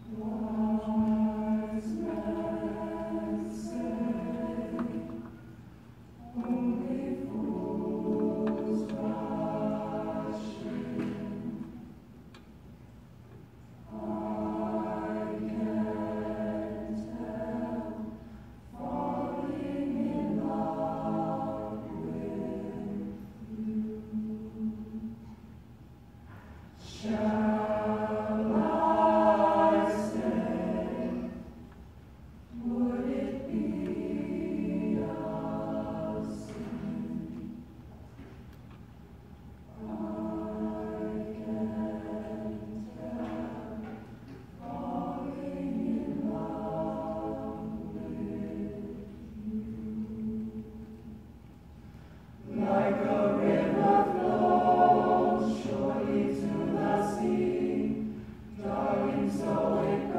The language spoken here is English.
Wise men say only fools rush in. I can tell, falling in love with you. Shall I stay? Would it be a sin? I can tell, falling in love with you. Like a river flows surely to the sea, darling, so it